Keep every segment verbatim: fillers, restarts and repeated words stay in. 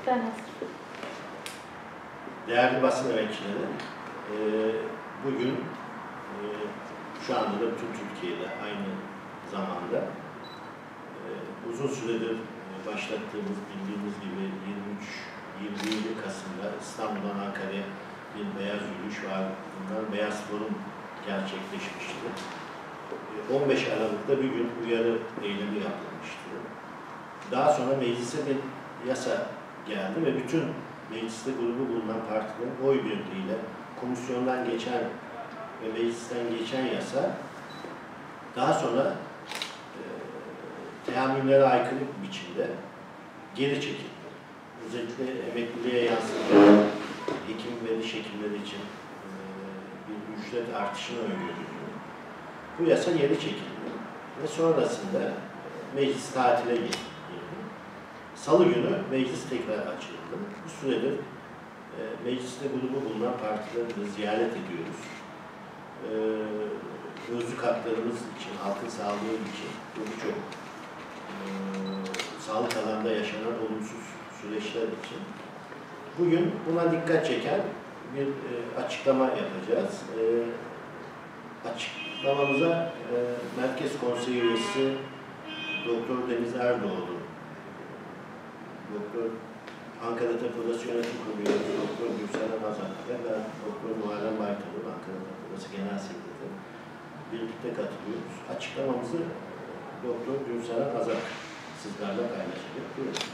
Değerli basın emekçileri, e, bugün e, şu anda da bütün Türkiye'de aynı zamanda e, uzun süredir başlattığımız, bildiğimiz gibi yirmi üç yirmi yedi Kasım'da İstanbul'dan Ankara'ya bir beyaz yürüyüş var. Bundan beyaz forum gerçekleşmişti. on beş Aralık'ta bir gün uyarı eylemi yapılmıştı. Daha sonra meclise bir yasa geldi ve bütün mecliste grubu bulunan partilerin oy birliğiyle komisyondan geçen ve meclisten geçen yasa daha sonra e, teamüllere aykırı bir biçimde geri çekildi. Özellikle emekliliğe yansıyan hekim ve diş hekimleri için e, bir ücret artışını öngörüldü. Bu yasa geri çekildi ve sonrasında meclis tatile girdi. Salı günü meclis tekrar açıldı. Bu süredir e, mecliste grubu bulunan partileri de ziyaret ediyoruz. E, özlük haklarımız için, halkın sağlığı için birçok e, sağlık alanında yaşanan olumsuz süreçler için. Bugün buna dikkat çeken bir e, açıklama yapacağız. E, açıklamamıza e, Merkez Konseyi üyesi Doktor Deniz Erdoğdu, Doktor Ankara Tıp Odası Yönetim Kurulu üyesi Doktor Gülseren Azak ve ben Doktor Muharrem Baykal'ın Ankara Tıp Odası Genel Sekreteri birlikte katılıyoruz. Açıklamamızı Doktor Gülseren Azak sizlerle paylaşacak. Buyurun.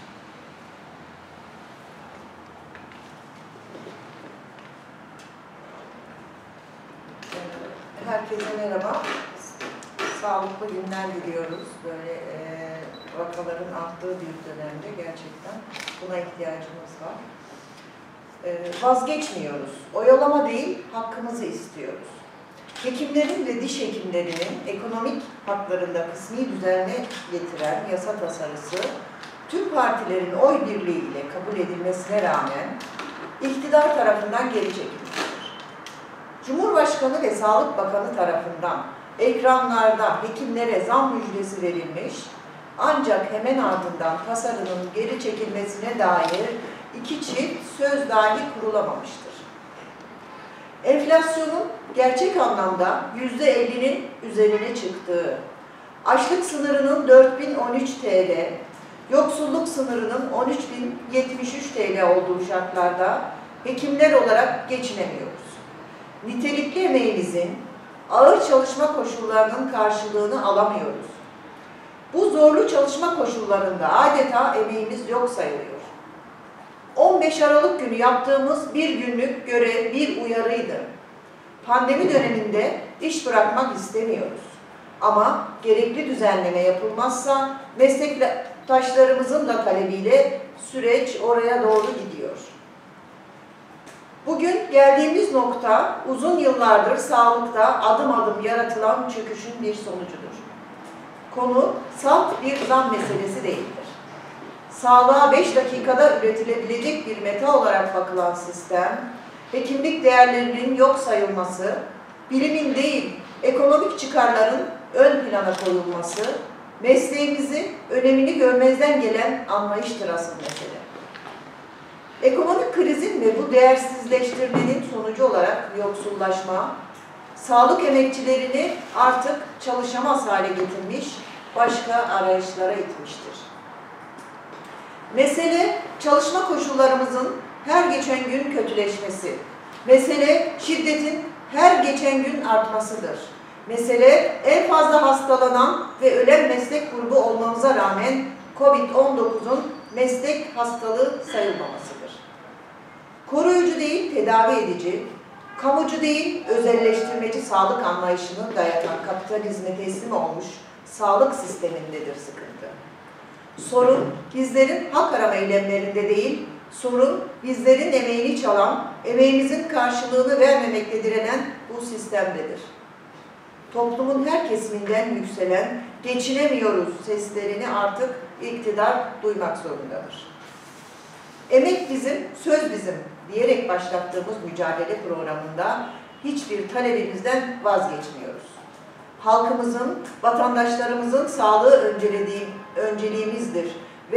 Herkese merhaba. Sağlıklı günler diliyoruz. Böyle e, vakaların arttığı bir dönemde gerçekten buna ihtiyacımız var. E, vazgeçmiyoruz. Oyalama değil, hakkımızı istiyoruz. Hekimlerin ve diş hekimlerinin ekonomik haklarında kısmi düzenle getiren yasa tasarısı tüm partilerin oy birliğiyle kabul edilmesine rağmen iktidar tarafından geri çekilmiştir. Cumhurbaşkanı ve Sağlık Bakanı tarafından ekranlarda hekimlere zam müjdesi verilmiş, ancak hemen ardından tasarının geri çekilmesine dair iki çift söz dahi kurulamamıştır. Enflasyonun gerçek anlamda yüzde ellinin üzerine çıktığı, açlık sınırının dört bin on üç TL, yoksulluk sınırının on üç bin yetmiş üç TL olduğu şartlarda hekimler olarak geçinemiyoruz. Nitelikli emeğimizin ağır çalışma koşullarının karşılığını alamıyoruz. Bu zorlu çalışma koşullarında adeta emeğimiz yok sayılıyor. on beş Aralık günü yaptığımız bir günlük görev bir uyarıydı. Pandemi döneminde iş bırakmak istemiyoruz. Ama gerekli düzenleme yapılmazsa meslektaşlarımızın da talebiyle süreç oraya doğru gidiyor. Bugün geldiğimiz nokta uzun yıllardır sağlıkta adım adım yaratılan çöküşün bir sonucudur. Konu salt bir zam meselesi değildir. Sağlığa beş dakikada üretilebilecek bir meta olarak bakılan sistem, hekimlik değerlerinin yok sayılması, bilimin değil ekonomik çıkarların ön plana koyulması, mesleğimizin önemini görmezden gelen anlayıştır asıl mesele. Ekonomik krizin ve bu değersizleştirmenin sonucu olarak yoksullaşma, sağlık emekçilerini artık çalışamaz hale getirmiş, başka arayışlara itmiştir. Mesele çalışma koşullarımızın her geçen gün kötüleşmesi. Mesele şiddetin her geçen gün artmasıdır. Mesele en fazla hastalanan ve ölen meslek grubu olmamıza rağmen kovid on dokuzun meslek hastalığı sayılmamasıdır. Koruyucu değil, tedavi edici, kamucu değil, özelleştirmeci sağlık anlayışını dayatan kapitalizme teslim olmuş sağlık sistemindedir sıkıntı. Sorun bizlerin hak arama eylemlerinde değil, sorun bizlerin emeğini çalan, emeğimizin karşılığını vermemekle direnen bu sistemdedir. Toplumun her kesiminden yükselen, geçinemiyoruz seslerini artık iktidar duymak zorundadır. Emek bizim, söz bizim diyerek başlattığımız mücadele programında hiçbir talebimizden vazgeçmiyoruz. Halkımızın, vatandaşlarımızın sağlığı önceliğimizdir ve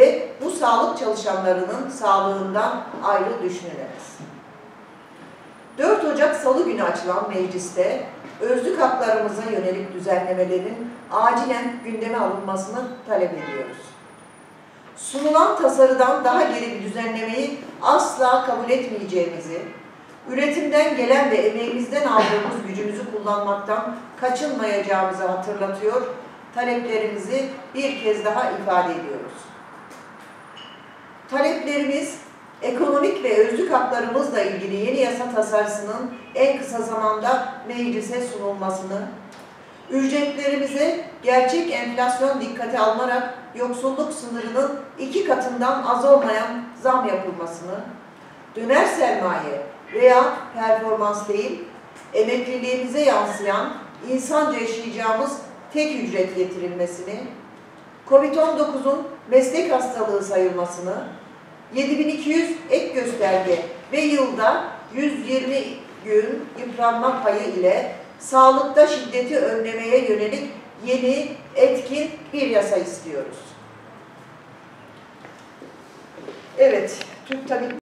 bu sağlık çalışanlarının sağlığından ayrı düşünülemez. dört Ocak Salı günü açılan mecliste özlük haklarımıza yönelik düzenlemelerin acilen gündeme alınmasını talep ediyoruz. Sunulan tasarıdan daha geri bir düzenlemeyi asla kabul etmeyeceğimizi, üretimden gelen ve emeğimizden aldığımız gücümüzü kullanmaktan kaçınmayacağımızı hatırlatıyor, taleplerimizi bir kez daha ifade ediyoruz. Taleplerimiz, ekonomik ve özlük haklarımızla ilgili yeni yasa tasarısının en kısa zamanda meclise sunulmasını, ücretlerimize gerçek enflasyon dikkate alınarak yoksulluk sınırının iki katından az olmayan zam yapılmasını, döner sermaye veya performans değil, emekliliğimize yansıyan, insanca yaşayacağımız tek ücret getirilmesini, kovid on dokuzun meslek hastalığı sayılmasını, yedi bin iki yüz ek gösterge ve yılda yüz yirmi gün yıpranma payı ile sağlıkta şiddeti önlemeye yönelik yeni, etkin bir yasa istiyoruz. Evet, Türk Tabip